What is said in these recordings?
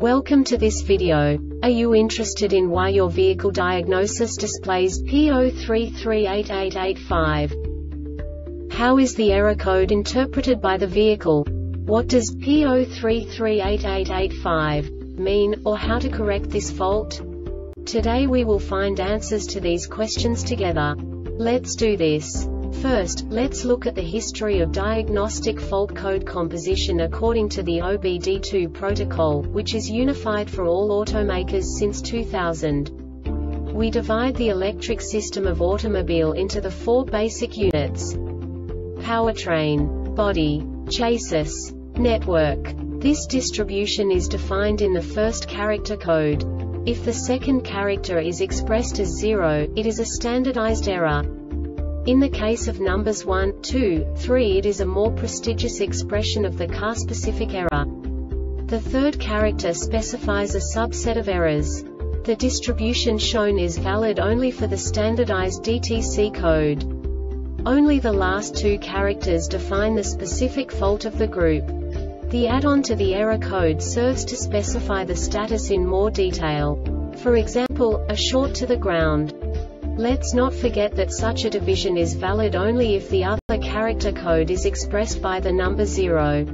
Welcome to this video. Are you interested in why your vehicle diagnosis displays P03388885? How is the error code interpreted by the vehicle? What does P03388885 mean, or how to correct this fault? Today we will find answers to these questions together. Let's do this. First, let's look at the history of diagnostic fault code composition according to the OBD2 protocol, which is unified for all automakers since 2000. We divide the electric system of automobile into the four basic units: powertrain, body, chassis, network. This distribution is defined in the first character code. If the second character is expressed as 0, it is a standardized error. In the case of numbers 1, 2, 3, it is a more prestigious expression of the car-specific error. The third character specifies a subset of errors. The distribution shown is valid only for the standardized DTC code. Only the last two characters define the specific fault of the group. The add-on to the error code serves to specify the status in more detail. For example, a short to the ground. Let's not forget that such a division is valid only if the other character code is expressed by the number 0.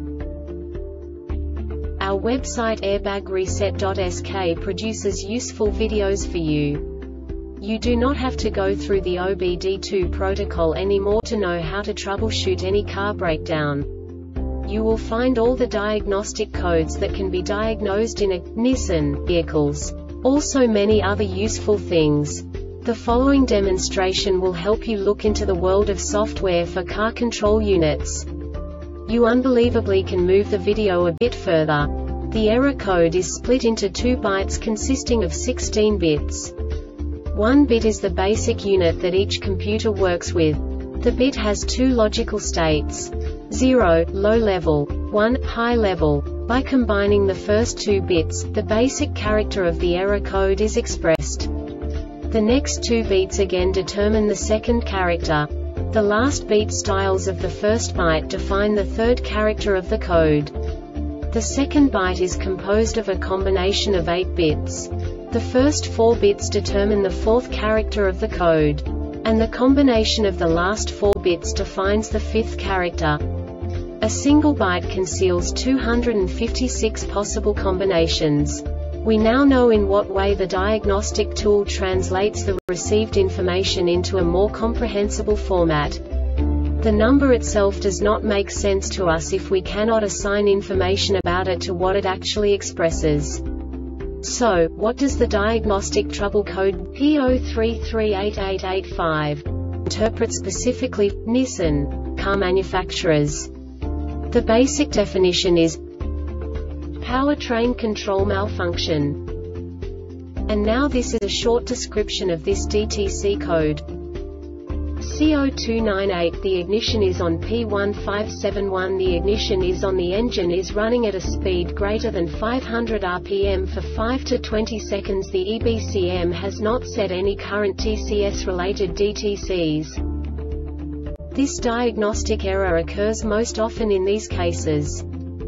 Our website airbagreset.sk produces useful videos for you. You do not have to go through the OBD2 protocol anymore to know how to troubleshoot any car breakdown. You will find all the diagnostic codes that can be diagnosed in a Nissan vehicles. Also many other useful things. The following demonstration will help you look into the world of software for car control units. You unbelievably can move the video a bit further. The error code is split into 2 bytes consisting of 16 bits. 1 bit is the basic unit that each computer works with. The bit has 2 logical states: 0, low level, 1, high level. By combining the first 2 bits, the basic character of the error code is expressed. The next 2 beats again determine the second character. The last beat styles of the first byte define the third character of the code. The second byte is composed of a combination of 8 bits. The first 4 bits determine the fourth character of the code. And the combination of the last 4 bits defines the fifth character. A single byte conceals 256 possible combinations. We now know in what way the diagnostic tool translates the received information into a more comprehensible format. The number itself does not make sense to us if we cannot assign information about it to what it actually expresses. So, what does the diagnostic trouble code P03388885 interpret specifically, Nissan car manufacturers? The basic definition is powertrain control malfunction. And now this is a short description of this DTC code. CO298. The ignition is on P1571. The ignition is on. The engine is running at a speed greater than 500 rpm for 5 to 20 seconds. The EBCM has not set any current TCS-related DTCs. This diagnostic error occurs most often in these cases.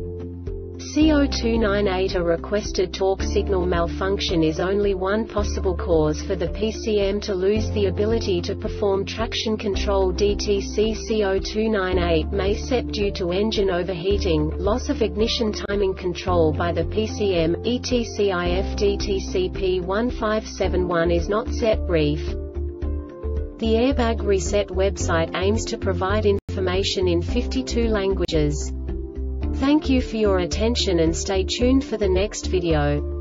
CO298. A requested torque signal malfunction is only one possible cause for the PCM to lose the ability to perform traction control. DTC CO298 may set due to engine overheating, loss of ignition timing control by the PCM, etc. if DTC P1571 is not set. Brief. The Airbag Reset website aims to provide information in 52 languages. Thank you for your attention and stay tuned for the next video.